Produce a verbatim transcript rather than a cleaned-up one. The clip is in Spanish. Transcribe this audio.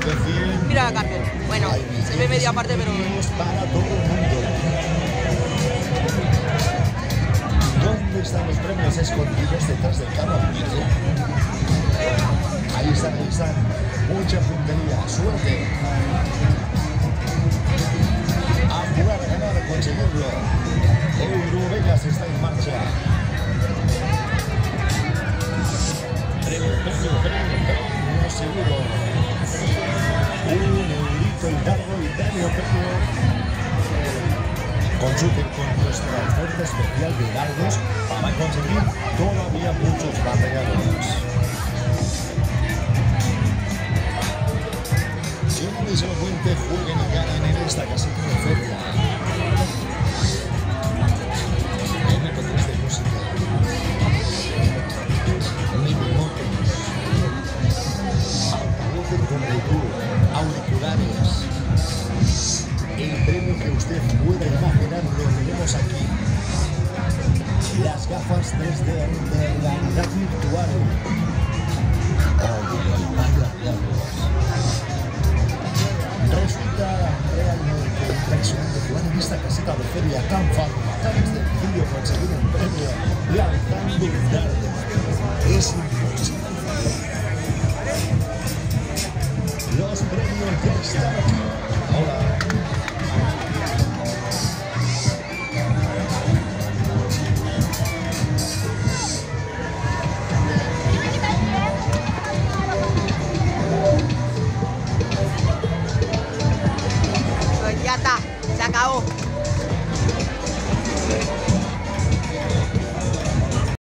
Mira la cárcel. Bueno, se ve media parte, pero... Para todo el mundo. ¿Dónde están los premios escondidos detrás del carro amarillo? Ahí están, ahí están. Mucha puntería, suerte. A jugar, a ganar, a conseguirlo. Eurovegas está en marcha. Premio, premio, premio, premio seguro. Un eurito y dardo y premio, premio. Consulten con nuestra oferta especial de dardos para conseguir todavía muchos más regalos. Si no se lo cuente, jueguen y ganen en esta casita de feria. eme pe tres de música. Micromotos. Altavoces con Bluetooth. Auriculares. El premio que usted pueda imaginar lo tenemos aquí. Las gafas tres D de realidad virtual. Oh, vaya diablos. Resulta realmente impresionante jugar en esta caseta de feria tan fácil, tan sencillo conseguir un premio lanzando un dardo. Es imposible.